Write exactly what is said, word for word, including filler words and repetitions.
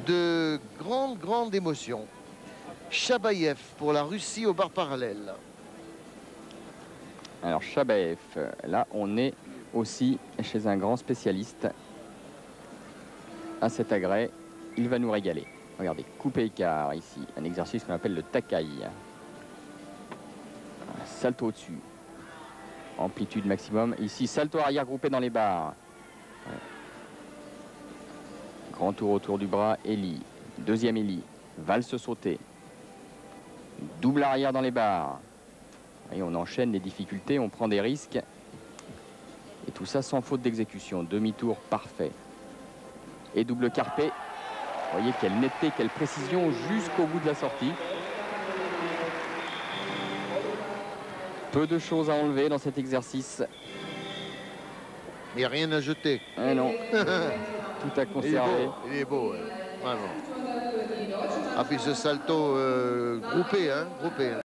de grande, grande émotion. Chabayev pour la Russie au bar parallèle. Alors Chabayev, là on est aussi chez un grand spécialiste à cet agrès. Il va nous régaler. Regardez, coupé écart ici, un exercice qu'on appelle le takai. Salto au-dessus. Amplitude maximum. Ici, salto arrière groupé dans les barres. Grand tour autour du bras, Elie. Deuxième Elie. Valse sautée. Double arrière dans les barres. Et on enchaîne les difficultés, on prend des risques. Et tout ça sans faute d'exécution. Demi-tour parfait. Et double carpé. Vous voyez quelle netteté, quelle précision jusqu'au bout de la sortie. Peu de choses à enlever dans cet exercice. Il n'y a rien à jeter. Eh non, tout à conserver. Il est beau, il est beau, ouais. Vraiment. Ah puis ce salto euh, groupé, hein, groupé.